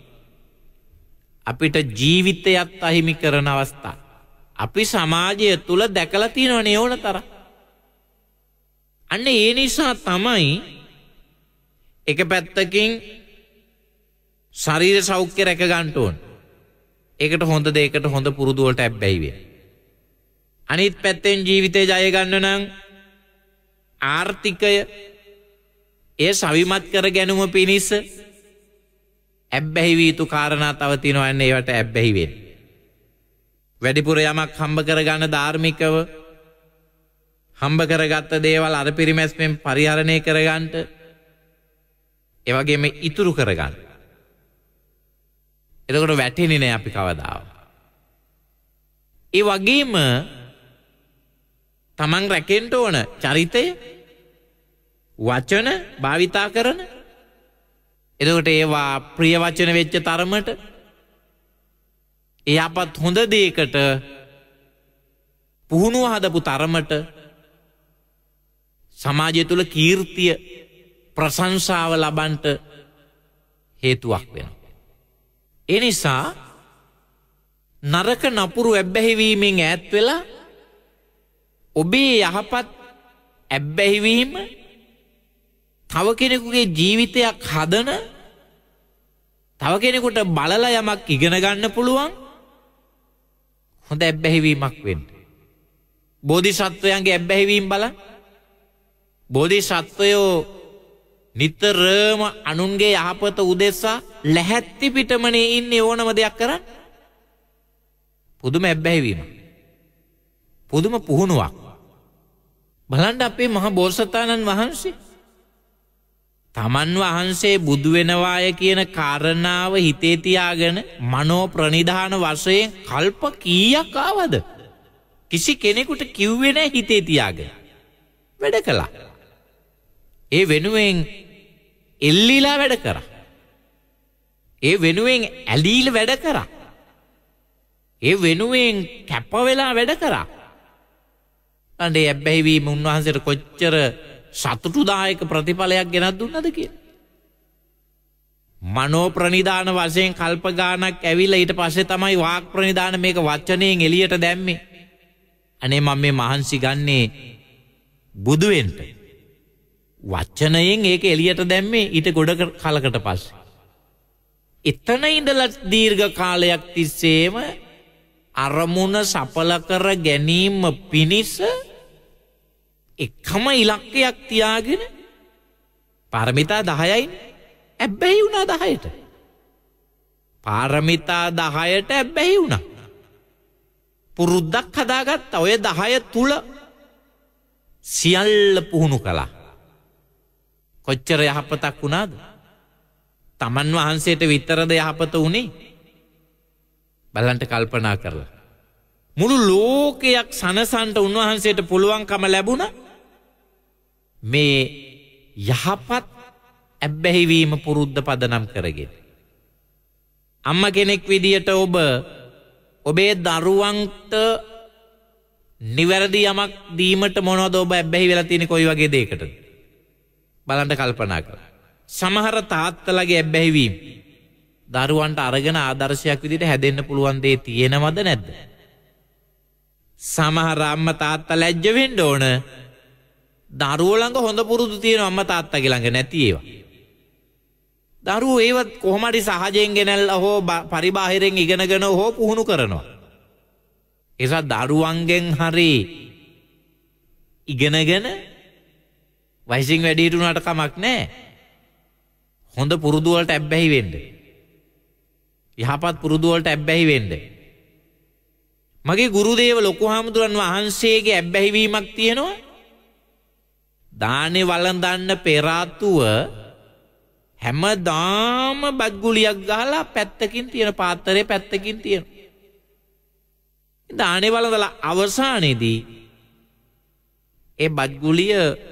අපිට ජීවිතයත් අහිමි කරන අවස්ථා අපි සමාජය තුල දැකලා තියෙනවනේ ඕන තරම්. අන්න ඒ නිසා තමයි එක පැත්තකින් ශරීර සෞඛ්‍ය රැක ගන්න ඕන. ඒකට හොඳ දෙයකට හොඳ පුරුදු වලට ඇබ්බැහි වෙන්න. අනිත් පැත්තෙන් ජීවිතේ ජය ගන්න නම් ආර්ථිකය ඒ සවිමත් කර ගැනීම පිණිස ඇබ්බැහි වී යුතු කාරණා තව තියෙනවා. එන්නේ ඒවට ඇබ්බැහි වෙන්න. වැඩිපුර යමක් හම්බ කරගන්න ධාර්මිකව හම්බ කරගත්ත දේවල් අර පිරිමැස්මෙන් පරිහරණය කරගන්න, ඒ වගේම ඉතුරු කරගන්න. එතකොට වැටෙන්නේ නැහැ අපි කවදාවත්. ඒ වගේම තමන් රැකෙන්න ඕන චරිතය, වචන භාවිතා කරන. එතකොට ඒවා ප්‍රිය වචන වෙච්ච තරමට එයාපත් හොඳ දෙයකට පුහුණුව හදපු තරමට සමාජය තුළ කීර්තිය, ප්‍රශංසාව ලබන්ට හේතුවක් වෙනවා. ඒ නිසා නරක නපුරු ඇබ්බැහි වීමෙන් ඈත් වෙලා ඔබේ යහපත් ඇබ්බැහි වීම තව කෙනෙකුගේ ජීවිතයක් හදන, තව කෙනෙකුට බලලා යමක් ඉගෙන ගන්න පුළුවන් හොඳ ඇබ්බැහි වීමක් වෙන්න. බෝධිසත්වයන්ගේ ඇබ්බැහි වීම බලන්න. බෝධිසත්වයෝ නිතරම අනුන්ගේ යහපත උදෙසා ලැහැත්ති පිටමනේ ඉන්නේ ඕනම දෙයක් කරන්න. පුදුම ඇබ්බැහිවීම. පුදුම පුහුණුවක්. බලන්න අපේ මහා බෝසතාණන් වහන්සේ තමන් වහන්සේ බුදු වෙනවාය කියන කාරණාව හිතේ තියාගෙන මනෝ ප්‍රනිධාන වශයෙන් කල්ප කීයක් ආවද? කිසි කෙනෙකුට කිව්වේ නැහැ හිතේ තියාගෙන. වැඩ කළා. ඒ වෙනුවෙන් එල්ලිලා වැඩ කරා. ඒ වෙනුවෙන් ඇලීලා වැඩ කරා. ඒ වෙනුවෙන් කැප වෙලා වැඩ කරා. අනේ ඇබ්බැහිවීම උන්වහන්සේට කොච්චර සතුටුදායක ප්‍රතිඵලයක් ගෙනත් දුන්නද කියලා. මනෝ ප්‍රනිධාන වශයෙන් කල්ප ගානක් ඇවිල්ලා ඊට පස්සේ තමයි වාක් ප්‍රනිධාන මේක වචනයෙන් එළියට දැම්මේ. අනේ මම මේ මහන්සි ගන්නේ බුදු වෙන්න. වචනයෙන් ඒක එළියට දැම්මේ ඊට ගොඩ කලකට පස්සේ. එතන ඉඳලා දීර්ඝ කාලයක් තිස්සේම අරමුණ සඵල කර ගැනීම පිණිස එකම ඉලක්කයක් තියාගෙන පාරමිතා 10යි ඇබ්බැහි වුණා 10ට. පාරමිතා 10ට ඇබ්බැහි වුණා. පුරුද්දක් හදාගත්ත ඔය 10 තුල සියල්ල පුහුණු කළා. කොච්චර යහපතක් වුණාද? තමන් වහන්සේට විතරද යහපත උනේ? බලන්න කල්පනා කරලා. මුළු ලෝකයක් සනසන්ට උන්වහන්සේට පුළුවන්කම ලැබුණා මේ යහපත් ඇබ්බැහිවීම පුරුද්ද පදනම් කරගෙන. අම්ම කෙනෙක් විදියට ඔබ ඔබේ දරුවන්ට නිවැරදි යමක් දීමට මොනවද ඔබ ඇබ්බැහි වෙලා තියෙන්නේ කොයි වගේ දෙයකටද? බලන්න කල්පනා කරලා. සමහර තාත්තලාගේ ඇබ්බැහිවීම දරුවන්ට අරගෙන ආදර්ශයක් විදිහට හැදෙන්න පුළුවන් දේ තියෙනවද නැද්ද? සමහර අම්මා තාත්තා ලැජ්ජ වෙන්න ඕන. දරුවෝ ළඟ හොඳ පුරුදු තියෙන අම්මා තාත්තගේ ළඟ නැති ඒවා. දරුවෝ ඒවත් කොහොම හරි සහජයෙන් ගෙනල්ලා හෝ පරිබාහිරෙන් ඉගෙනගෙන හෝ පුහුණු කරනවා. ඒසා දරුවන්ගෙන් හරි ඉගෙනගෙන වයසින් වැඩි හිටුණාට කමක් නැහැ. හොඳ පුරුදු වලට ඇබ්බැහි වෙන්න. යහපත් පුරුදු වලට ඇබ්බැහි වෙන්න. මගේ ගුරුදේව ලොකු හාමුදුරන් වහන්සේගේ ඇබ්බැහිවීමක් තියෙනවා. දානේ වළඳන්න පෙර ආතුව හැමදාම බත් ගුලියක් ගහලා පැත්තකින් තියෙන පාත්‍රයේ පැත්තකින් තියෙනවා. දානේ වළඳලා අවසානයේදී ඒ බත් ගුලිය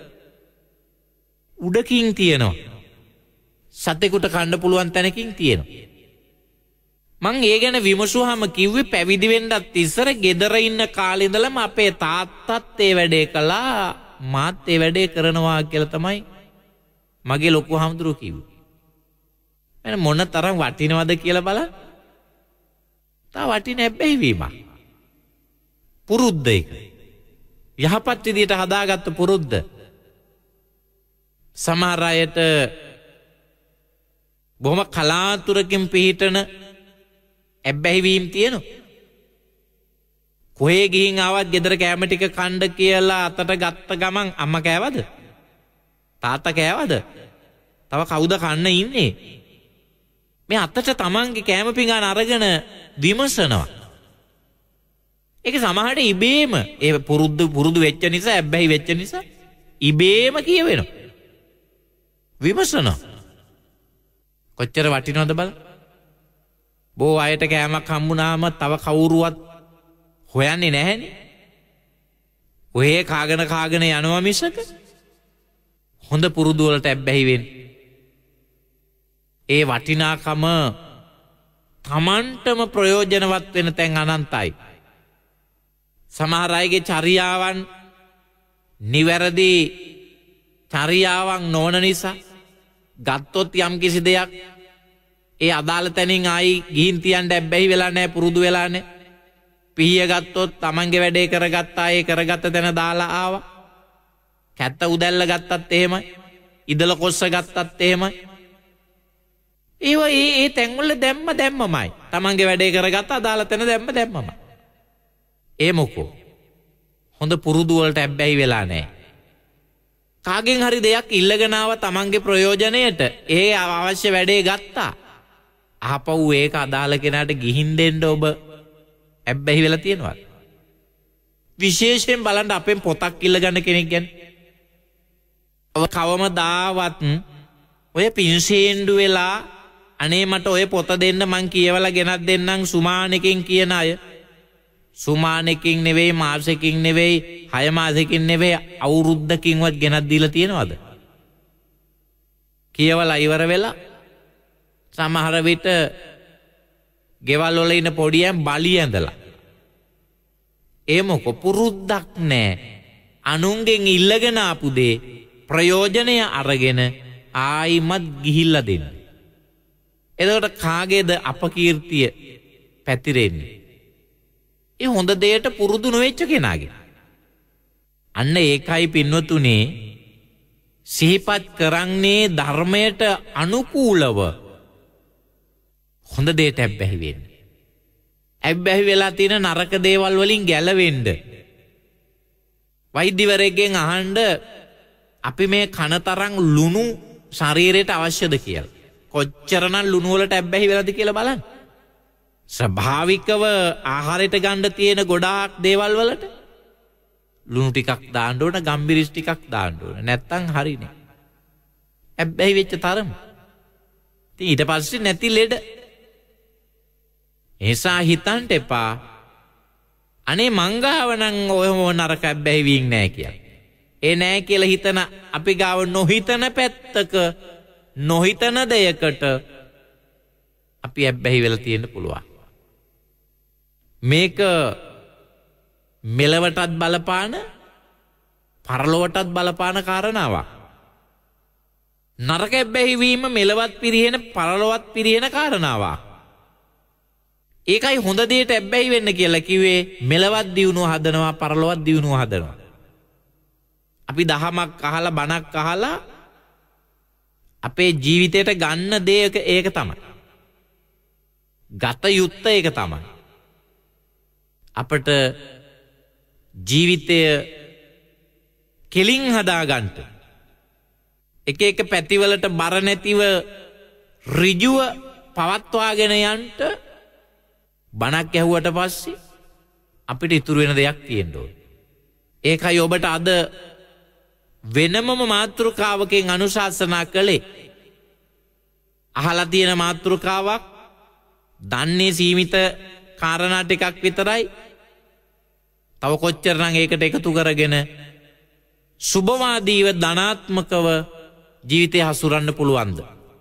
උඩකින් තියෙනවා. සතෙකුට කන්න පුළුවන් තැනකින් තියෙනවා. මං ඒ ගැන විමසුවාම කිව්වේ පැවිදි වෙන්නත් ඉස්සර ගෙදර ඉන්න කාලේ ඉඳලම අපේ තාත්තත් ඒ වැඩේ කළා මාත් ඒ වැඩේ කරනවා කියලා තමයි මගේ ලොකු හාමුදුරුවෝ කිව්වේ. මම මොන තරම් වටිනවද කියලා බලන්න. තා වටින හැබැයිවීමක්. පුරුද්ද ඒක. යහපත් විදියට හදාගත්ත පුරුද්ද. සමහර අයට බොහොම කලාතුරකින් පිහිටන ඇබ්බැහිවීම් තියෙනවා. කොහේ ගිහින් ආවත් ගෙදර කෑම ටික කන්න කියලා අතට ගත්ත ගමන් අම්මා කෑවද? තාත්තා කෑවද? තව කවුද කන්න ඉන්නේ? මේ අතට තමන්ගේ කෑම පිඟාන අරගෙන විමසනවා. ඒක සමහරට ඉබේම ඒ පුරුදු වෙච්ච නිසා ඇබ්බැහි වෙච්ච නිසා ඉබේම කියවෙනවා. විමසනවා. කොච්චර වටිනවද බලන්න. බොහෝ අයට කෑමක් හම්බුනාම තව කවුරුවත් හොයන්නේ නැහැනේ. ඔය කාගෙන යනවා මිසක හොඳ පුරුදු වලට ඇබ්බැහි වෙන්නේ. ඒ වටිනාකම තමන්ටම ප්‍රයෝජනවත් වෙන තැන් අනන්තයි. සමහර අයගේ චර්යාවන් නිවැරදි චර්යාවන් නොවන නිසා ගත්තොත් යම් කිසි දෙයක් ඒ අදාළ තැනින් ආයි ගිහින් තියන්න ඇබ්බැහි වෙලා නැහැ, පුරුදු වෙලා නැහැ. පිහිය ගත්තොත් තමන්ගේ වැඩේ කරගත්තා, ඒ කරගත්ත තැන දාලා ආවා. කැත්ත උදැල්ල ගත්තත් එහෙමයි. ඉදල කොස්ස ගත්තත් එහෙමයි. ඒවා ඒ තැන්වල දැම්මමයි. තමන්ගේ වැඩේ කරගත්තා, අදාළ තැන දැම්මමයි. ඒ මොකෝ හොඳ පුරුදු වලට ඇබ්බැහි වෙලා නැහැ. කාගෙන් හරි දෙයක් ඉල්ලගෙන ආව තමන්ගේ ප්‍රයෝජනයට ඒ අවශ්‍ය වැඩේ ගත්තා. ආපහු ඒක අදාළ කෙනාට ගිහින් දෙන්න ඔබ ඇබ්බැහි වෙලා තියෙනවා. විශේෂයෙන් බලන්න අපෙන් පොතක් ඉල්ලගන්න කෙනෙක් ගැන. කවමදාවත් ඔය පින්සේන්ඩු වෙලා අනේ මට ඔය පොත දෙන්න මං කියවලා ගෙනත් දෙන්නම් සුමානෙකින් කියන අය. සුමානෙකින් නෙවෙයි මාසෙකින් නෙවෙයි 6 මාසෙකින් නෙවෙයි අවුරුද්දකින්වත් ගෙනත් දීලා තියෙනවද? කියවලා ඉවර වෙලා සමහර විට ගෙවල් වල ඉන්න පොඩියන් බලි ඇඳලා ඒ මොක පුරුද්දක් නෑ. අනුන්ගෙන් ඉල්ලගෙන ආපු දේ ප්‍රයෝජනය අරගෙන ආයිමත් ගිහිල්ලා දෙන්න. එතකොට කාගේද අපකීර්තිය පැතිරෙන්නේ? ඒ හොඳ දෙයට පුරුදු නොවෙච්ච කෙනාගේ. අන්න ඒකයි පින්වතුනි සිහිපත් කරන්නේ ධර්මයට අනුකූලව හොඳ දෙයට ඇබ්බැහි වෙන්න. ඇබ්බැහි වෙලා තියෙන නරක දේවල් වලින් ගැලවෙන්න. වෛද්‍යවරයෙක්ගෙන් අහන්න අපි මේ කන තරම් ලුණු ශරීරයට අවශ්‍යද කියලා. කොච්චරනම් ලුණු වලට ඇබ්බැහි වෙලාද කියලා බලන්න. ස්වභාවිකව ආහාරයට ගන්න තියෙන ගොඩාක් දේවල් වලට ලුණු ටිකක් දාන්න ඕන, ගම්බිරිස් ටිකක් දාන්න ඕන. නැත්තම් හරිනේ. ඇබ්බැහි වෙච්ච තරම. ඉතින් ඊට පස්සේ නැති ලෙඩ. එසා හිතන්න එපා. අනේ මංගාව නම් ඔය නරක ඇබ්බැහි වීන් නෑ කියලා. ඒ නෑ කියලා හිතන අපි ගාව නොහිතන පැත්තක නොහිතන දෙයකට අපි ඇබ්බැහි වෙලා තියෙන්න පුළුවන්. මේක මෙලවටත් බලපාන පරලොවටත් බලපාන කාරණාවක්. නරක ඇබ්බැහි වීම මෙලවත් පිරිහෙන පරලොවත් පිරිහෙන කාරණාවක්. ඒකයි හොඳ දෙයට ඇබ්බැහි වෙන්න කියලා කිව්වේ. මෙලවත් දියුණුව හදනවා, පරලොවත් දියුණුව හදනවා. අපි දහමක් අහලා බණක් අහලා අපේ ජීවිතයට ගන්න දේ ඒක තමයි. ගත යුත්ත ඒක තමයි. අපට ජීවිතය කෙලින් හදාගන්න එක එක පැතිවලට බර නැතිව ඍජුව පවත්වාගෙන යන්න බණක් ඇහුවට පස්සේ අපිට ඉතුරු වෙන දෙයක් තියෙන්න ඕනේ. ඒකයි ඔබට අද වෙනමම මාතෘකාවකින් අනුශාසනා කළේ. අහලා තියෙන මාතෘකාවක් දන්නේ සීමිත කාරණා ටිකක් විතරයි. තව කොච්චරනම් ඒකට එකතු කරගෙන සුබවාදීව ධනාත්මකව ජීවිතය හසුරන්න පුළුවන්ද?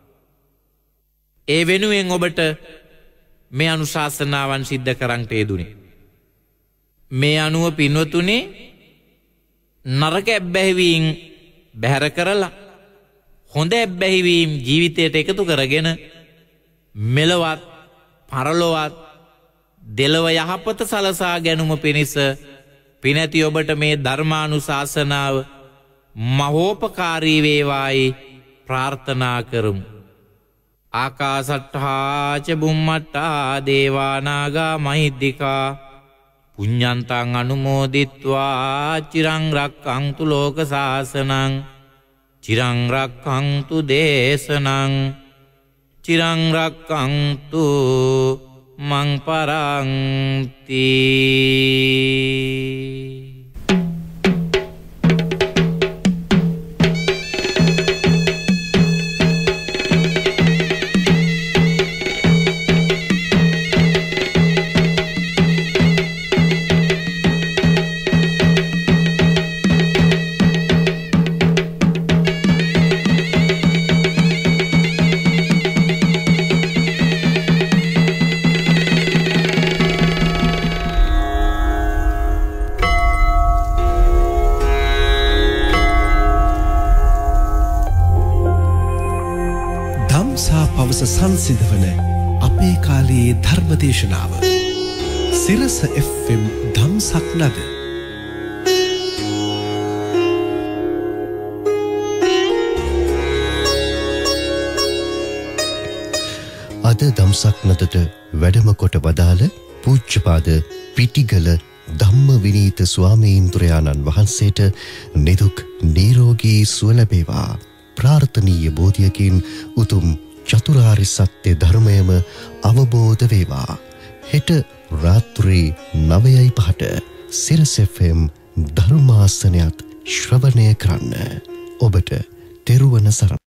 ඒ වෙනුවෙන් ඔබට මේ අනුශාසනාවන් සිද්ධ කරන්නට යෙදුනේ. මේ අනුව පින්වතුනි නරක ඇබ්බැහිවීම් බැහැර කරලා හොඳ ඇබ්බැහිවීම් ජීවිතයට එකතු කරගෙන මෙලවත් පරලොවත් දෙලව යහපත සලසා ගැනුම පිණිස පිනැති ඔබට මේ ධර්මානුශාසනාව මහෝපකාරී වේවායි ප්‍රාර්ථනා කරමු. ආකාසට්ඨා ච බුම්මට්ඨා දේවානාගා මහිද්దికා පුඤ්ඤන්තං අනුමෝදිත්වා චිරං රක්ඛන්තු ලෝක සාසනං චිරං රක්ඛන්තු දේශනං චිරං රක්ඛන්තු මං පරන්ති. සංසිඳවන අපේ කාලයේ ධර්මදේශනාව සිරස FM ධම්සක් නද. අද ධම්සක් නදට වැඩම කොට වදාළ පූජ්‍යපාද පිටිගල ධම්ම විනීත ස්වාමීන්ද්‍රයාණන් වහන්සේට නිදුක් නිරෝගී සුව ලැබේවා. ප්‍රාර්ථනීය බෝධියකින් උතුම් චතුරාර්ය සත්‍ය ධර්මයම අවබෝධ වේවා. හෙට රාත්‍රී 9:05ට සිරස FM ධර්මාසනයත් ශ්‍රවණය කරන්න. ඔබට තෙරුවන් සරණයි.